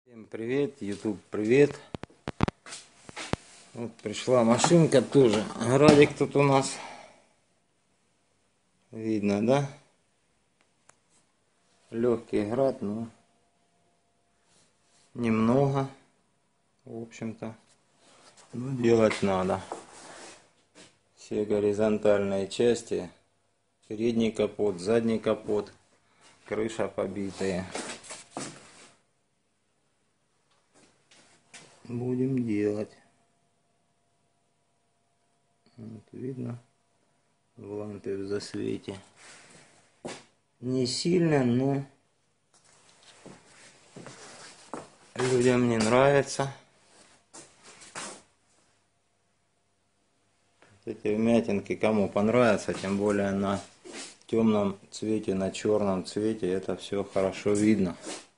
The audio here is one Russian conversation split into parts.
Всем привет, YouTube привет. Вот пришла машинка тоже. Градик тут у нас. Видно, да? Легкий град, но немного. В общем-то. Но делать надо. Все горизонтальные части. Передний капот, задний капот. Крыша побитая. Будем делать. Вот видно, в лампе в засвете. Не сильно, но людям не нравится. Эти вмятинки кому понравятся, тем более на темном цвете, на черном цвете, это все хорошо видно.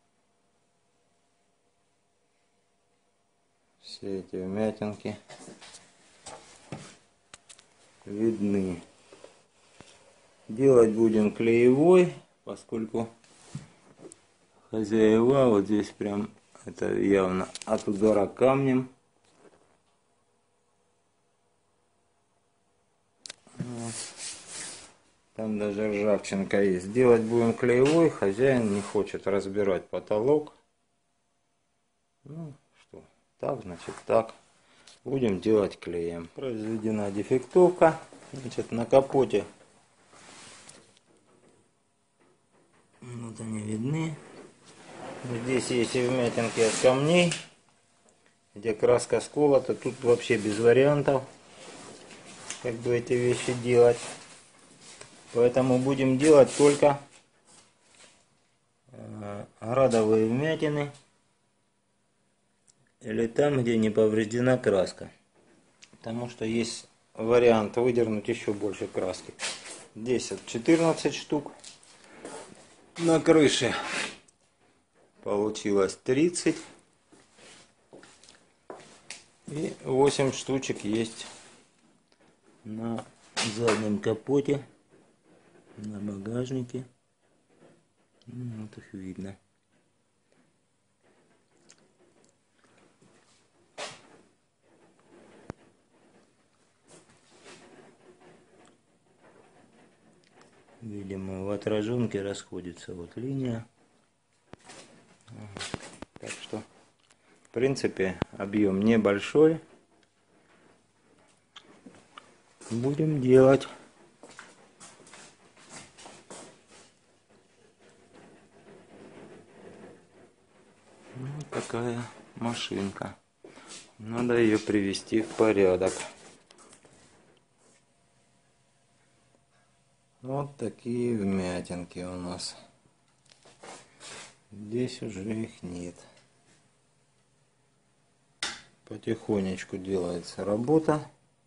Все эти вмятинки видны. Делать будем клеевой, поскольку хозяева вот здесь прям это явно от удара камнем. Вот. Там даже ржавчинка есть. Делать будем клеевой, хозяин не хочет разбирать потолок. Ну что, так значит так. Будем делать клеем. Произведена дефектовка. Значит, на капоте вот они видны. Здесь есть и вмятинки от камней, где краска сколота. Тут вообще без вариантов, как бы эти вещи делать. Поэтому будем делать только градовые вмятины. Или там, где не повреждена краска. Потому что есть вариант выдернуть еще больше краски. Здесь 14 штук. На крыше получилось 30. И 8 штучек есть на заднем капоте, на багажнике. Вот их видно. Видимо, в отраженке расходится вот линия. Так что, в принципе, объем небольшой. Будем делать. Вот такая машинка. Надо ее привести в порядок. Вот такие вмятинки у нас. Здесь уже их нет. Потихонечку делается работа.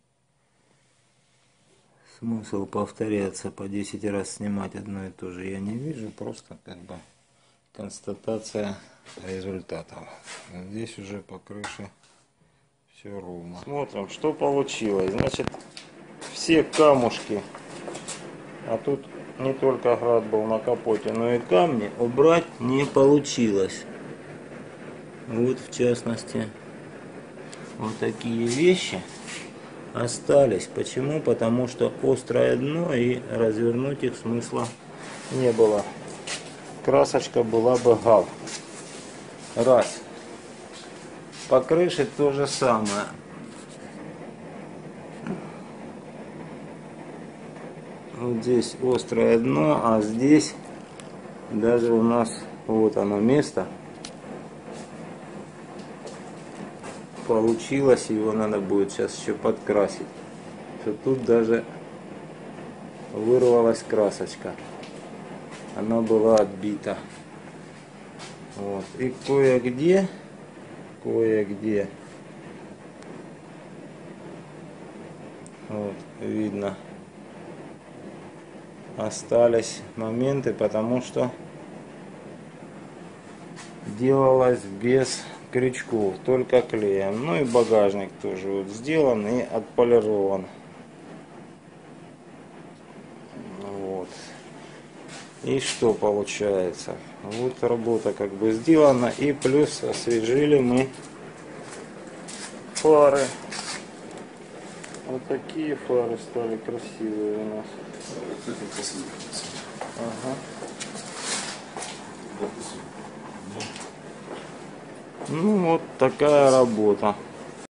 Смысл повторяться по 10 раз снимать одно и то же я не вижу. Просто как бы констатация результатов. Здесь уже по крыше все ровно. Смотрим, что получилось. Значит, все камушки. А тут не только град был на капоте, но и камни убрать не получилось. Вот в частности, вот такие вещи остались. Почему? Потому что острое дно и развернуть их смысла не было. Красочка была бы гал. Раз. По крыше то же самое. Вот здесь острое дно, а здесь даже у нас вот оно место получилось, его надо будет сейчас еще подкрасить. Что тут даже вырвалась красочка, она была отбита. Вот. И кое-где вот видно остались моменты, потому что делалось без крючков, только клеем. Ну и багажник тоже вот сделан и отполирован. Вот. И что получается? Вот работа как бы сделана. И плюс освежили мы фары. Вот такие фары стали красивые у нас. Ага. Ну вот такая работа.